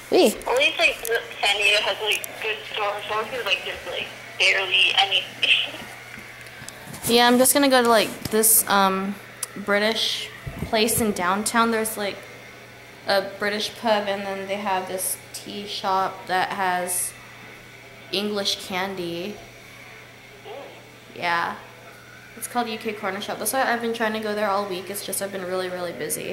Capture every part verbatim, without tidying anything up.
Oui. At least like San Diego has like good stores. So there's like just like barely anything. Yeah, I'm just gonna go to like this um, British place in downtown. There's like a British pub, and then they have this tea shop that has English candy. Yeah. It's called U K Corner Shop. That's why I've been trying to go there all week. It's just I've been really, really busy.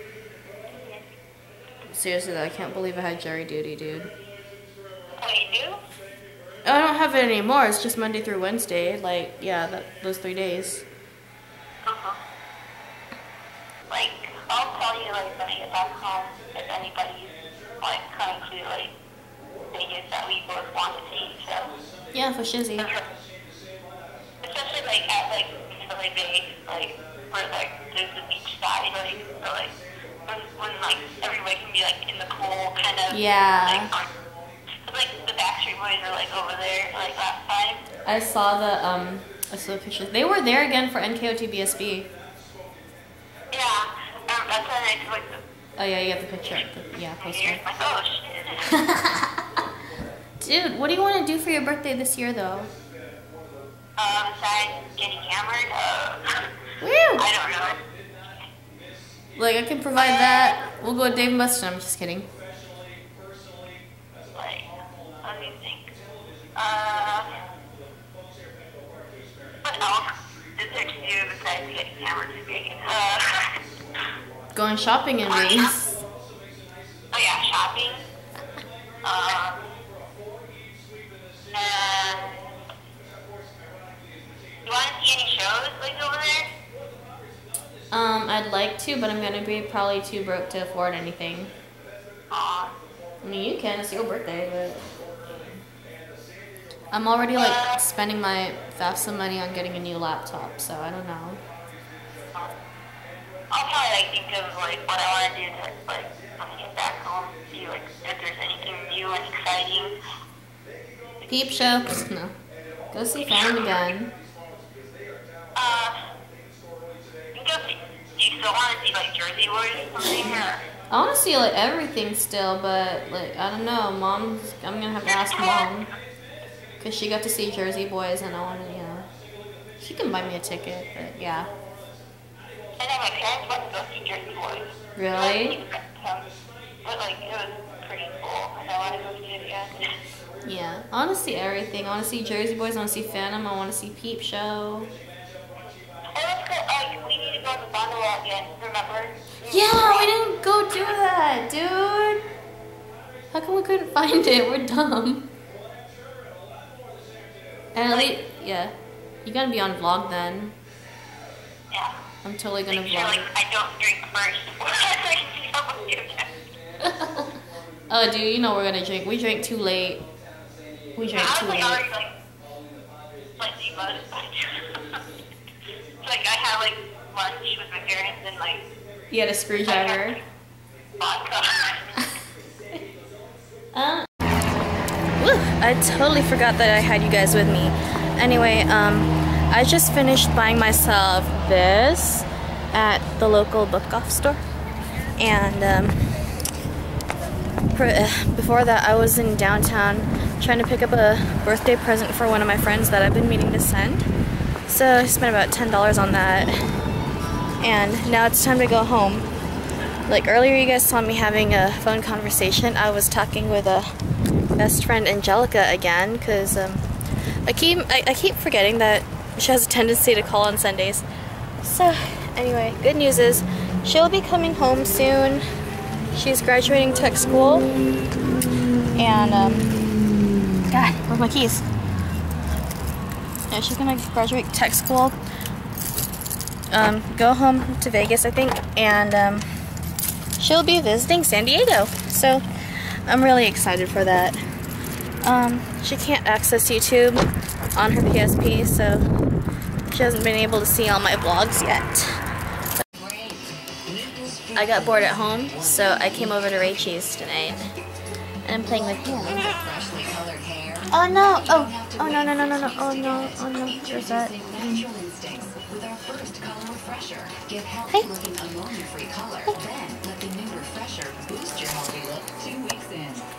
Seriously though, I can't believe I had jury duty, dude. Oh, you do? I don't have it anymore. It's just Monday through Wednesday. Like, yeah, that, those three days. Uh-huh. Like, I'll call you like when I get back home if anybody's like coming to like Vegas that we both want to see. So. Yeah, for shizzy. Especially like at like Mandalay Bay, like where like there's the beach side, like so like when when like everybody can be like in the cool kind of Yeah. like, like the Backstreet Boys are like over there like last time. I saw the um I saw the pictures. They were there again for N K O T B S B. Yeah, um, that's when I took like the. Oh yeah, you have the picture. The, yeah, poster. Like, oh shit. Dude, what do you want to do for your birthday this year though? Um, besides getting hammered, uh, Woo! I don't know. Like I can provide that. We'll go with Dave and Buster. I'm just kidding. Like, what do you think? Uh, what else is there to do besides getting hammered in Vegas? Uh, Going shopping in Vegas. oh yeah, shopping. Um, and you want to see any shows like over there? Um, I'd like to, but I'm gonna be probably too broke to afford anything. Aw. I mean, you can. It's your birthday, but I'm already like spending my FAFSA money on getting a new laptop, so I don't know. I'll probably like think of like what I want to do to like when I get back home, see like if there's anything new and exciting. Peep show. No. Go see Phantom again. Uh, you go see, do you still want to see like Jersey Boys or something? Or? I want to see like everything still, but like I don't know. Mom's. I'm gonna have to ask Mom, cause she got to see Jersey Boys, and I want to, you know, she can buy me a ticket, but yeah. I know my parents went to go see Jersey Boys. Really? But like it was pretty cool, and I want to go see it again. Yeah, I want to see everything. I want to see Jersey Boys. I want to see Phantom. I want to see Peep Show. Oh, let's go. Like we need to go to the gondola again. Remember? Yeah, we didn't go do that, dude. How come we couldn't find it? We're dumb. And at least, yeah, you gotta be on vlog then. Yeah. I'm totally gonna Make vlog. sure, like, I don't drink first before I can see how much you get. Oh, dude, you know we're gonna drink. We drank too late. We drank I was too like late. already like, like debugged. Like I had like lunch with my parents and like. You had a screwdriver. Vodka. uh, woo, I totally forgot that I had you guys with me. Anyway, um, I just finished buying myself this at the local book off store, and um, before that I was in downtown trying to pick up a birthday present for one of my friends that I've been meaning to send. So I spent about ten dollars on that, and now it's time to go home. Like earlier you guys saw me having a phone conversation. I was talking with a best friend Angelica again, because um, I keep I, I keep forgetting that she has a tendency to call on Sundays. So anyway, good news is she'll be coming home soon. She's graduating tech school, and um, God, where's my keys? Yeah, she's gonna graduate tech school, um, go home to Vegas, I think, and um, she'll be visiting San Diego. So I'm really excited for that. Um, she can't access YouTube on her P S P, so she hasn't been able to see all my vlogs yet. I got bored at home, so I came over to Rachel's tonight, and I'm playing with him. Oh no! Oh! Oh no no no no no! Oh no! Oh no! There's that. Hey! Hey!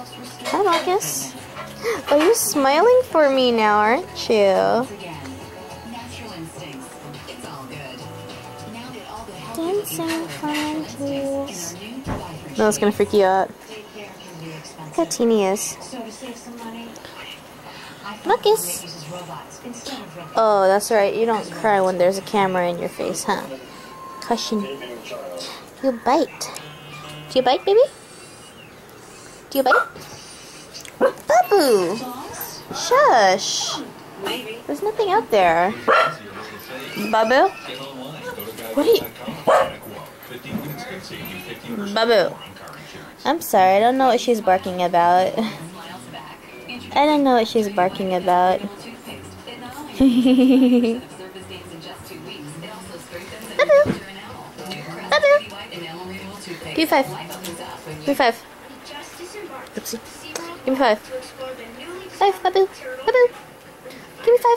Hi, Marcus. Are you smiling for me now, aren't you? Dancing frontiers. No, it's gonna freak you out. Look how teeny he is. Marcus. Oh, that's right. You don't cry when there's a camera in your face, huh? Caution. You bite. Do you bite, baby? Do you bite? Babu! Shush! There's nothing out there. Babu? What are you... Babu. I'm sorry, I don't know what she's barking about. I don't know what she's barking about. Babu! Babu! Give me five. Give me five. Oopsie. Give me five. Five, Babu. Babu. Give me five.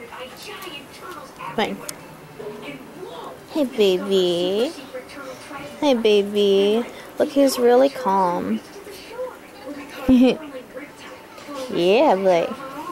Fine. Hey, baby. Hey, baby. Look, he's really calm. Yeah, boy.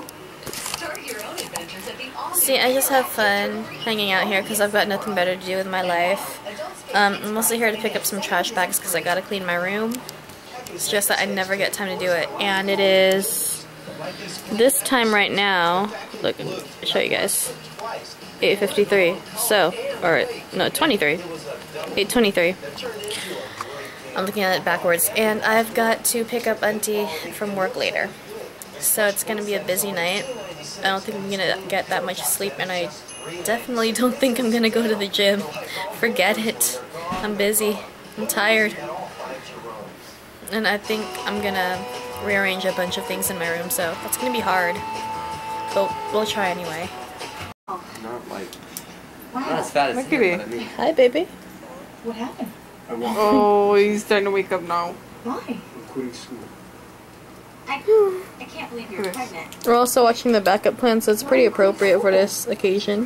See, I just have fun hanging out here because I've got nothing better to do with my life. Um, I'm mostly here to pick up some trash bags because I gotta clean my room. It's just that I never get time to do it. And it is this time right now. Look, I'll show you guys. eight fifty-three. So, or no, twenty-three. eight twenty-three. I'm looking at it backwards. And I've got to pick up Auntie from work later. So it's gonna be a busy night. I don't think I'm gonna get that much sleep, and I definitely don't think I'm gonna go to the gym. Forget it. I'm busy. I'm tired. And I think I'm gonna rearrange a bunch of things in my room, so that's gonna be hard. But we'll try anyway. Not like not as fat as him, but I mean. Hi, baby. What happened? Oh, he's starting to wake up now. Why? I'm quitting school. I, I can't believe you're pregnant. We're also watching the backup plan, so it's pretty appropriate for this occasion.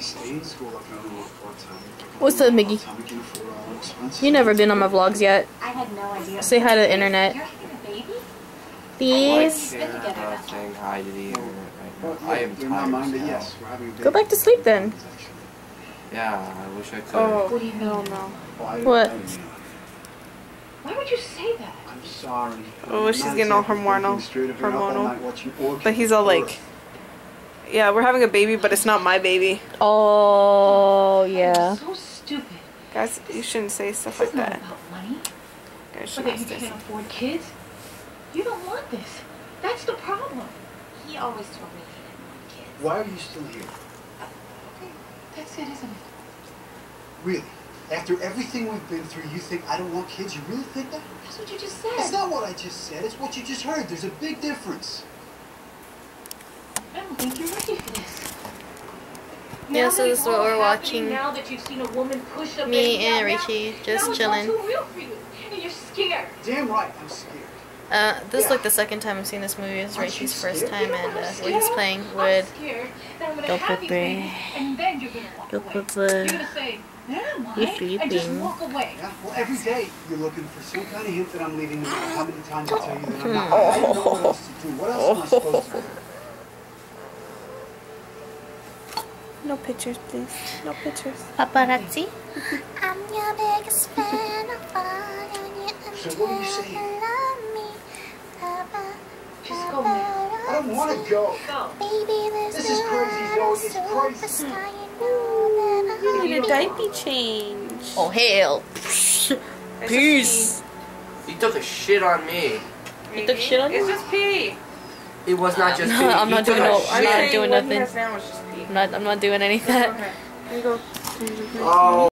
What's up, Miggy? You never been on my vlogs yet. I had no idea. Say hi to the internet. You're having a baby? Please. Yeah, I'm saying hi to the internet right now. I am tired as hell. Go back to sleep then. Yeah, I wish I could. Oh, What do you mean? hell no. What? Why would you say that? I'm sorry. Oh, she's getting all hormonal. Hormonal. But he's all like, yeah, we're having a baby, but it's not my baby. Oh, yeah. So stupid. Guys, you shouldn't say stuff like It's not that. about money. Guys, But should that not you say can't stuff. afford kids. You don't want this. That's the problem. He always told me he didn't want kids. Why are you still here? Okay, that's it, isn't it? Really? After everything we've been through, you think I don't want kids? You really think that? That's what you just said. That's not what I just said. It's what you just heard. There's a big difference. I don't think you're ready for this. Yeah, Now so that this it's is what all we're happening, watching. Now that you've seen a woman push a Me baby and out, Richie now- just now it's chilling. all too real for you, and you're scared. Damn right, I'm scared. Uh, this is like the second time I've seen this movie. It's Richie's first time, and uh, what he's playing with. I'm scared that I'm gonna Go have these Pepe. babies, and then you're gonna walk Go away. Pepe. You're gonna say, never mind, You're and just sleeping. walk away. Yeah? Well, every day you're looking for some kind of hint that I'm leaving. No matter how many times I tell you that I'm not. I don't know what else to do. What else am I supposed to do? No pictures, please. No pictures. Paparazzi? I'm your biggest fan. I follow you So what are you saying? love me. Papa, Just go, man. I don't want to go. Go. baby, there's This is crazy, Zoe. It's crazy. superstar. You know that You I need a diaper change. Oh, hell. Peace. He took a shit on me. You took shit on It's me? just pee. It was not just No, pee. I'm He not took doing a no- shit. I'm not saying doing what he nothing. has now is just pee. I'm not, I'm not doing any of that. Okay. Here you go. Oh.